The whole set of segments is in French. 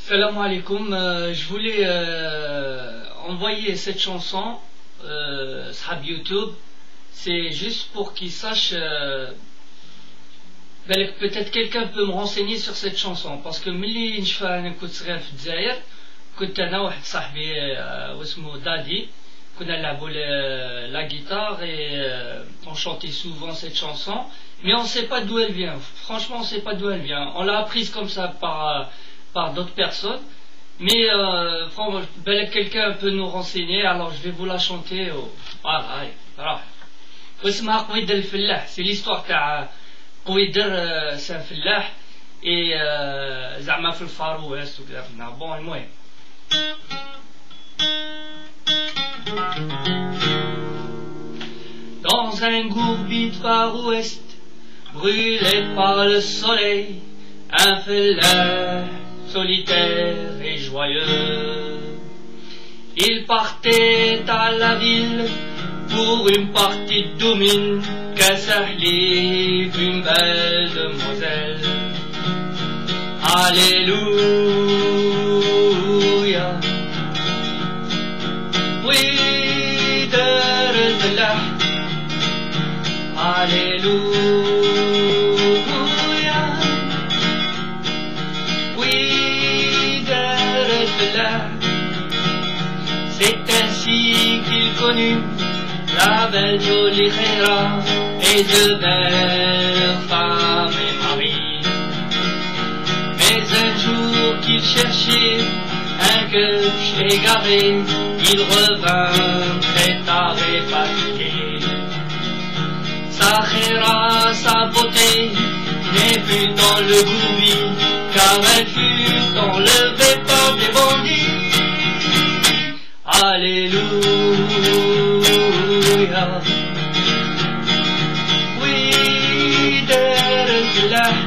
Salam alaikum, je voulais envoyer cette chanson sur YouTube. C'est juste pour qu'ils sachent. Peut-être quelqu'un peut me renseigner sur cette chanson parce que ملي نشفى انا كنت صغير في الجزائر كنت انا واحد صاحبي واسمه دادي كنا نلعبوا la guitare et on chantait souvent cette chanson mais on ne sait pas d'où elle vient. Franchement on ne sait pas d'où elle vient. On l'a apprise comme ça par d'autres personnes mais quelqu'un peut nous renseigner, alors je vais vous la chanter. Voilà. واسمها قويدر الفلاح. C'est l'histoire تاع قويدر سان فلاح et زعما في الفار ويست وكذا. بون المهم Dans un gourbi de Far West, brûlé par le soleil, un felleur solitaire et joyeux. Il partait à la ville pour une partie de domine, qu'un sahli, une belle demoiselle. Alléluia. Oui, de الفلاح. Alléluia. Oui, de الفلاح. C'est ainsi qu'il connut la belle jolie Khaira et de belles femmes et maris. Mais un jour qu'il cherchait un gueuche égaré, il revint très tard et fatigué. Sa Khaira, sa beauté n'est plus dans le gourbi, car elle fut enlevée par des bandits. Alléluia. Oui, der الفلاح.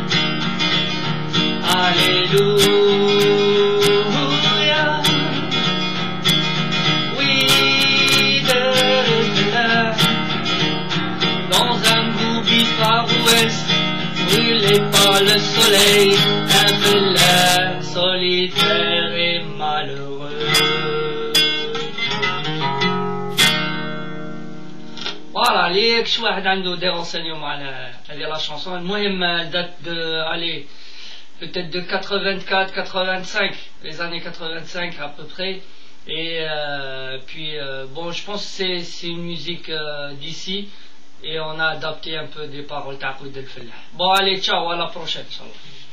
Alléluia. Oui, der الفلاح. Dans un gourbi Far West, brûlé par le soleil, un felleur solitaire et malheureux. Voilà, les شو واحد عنده des renseignements على la chanson. المهم elle date de, allez, peut-être de 84, 85, les années 85 à peu près. Et puis bon, je pense que c'est une musique d'ici et on a adapté un peu des paroles تاع قويدر الفلاح. Bon allez, ciao, à la prochaine, inchallah.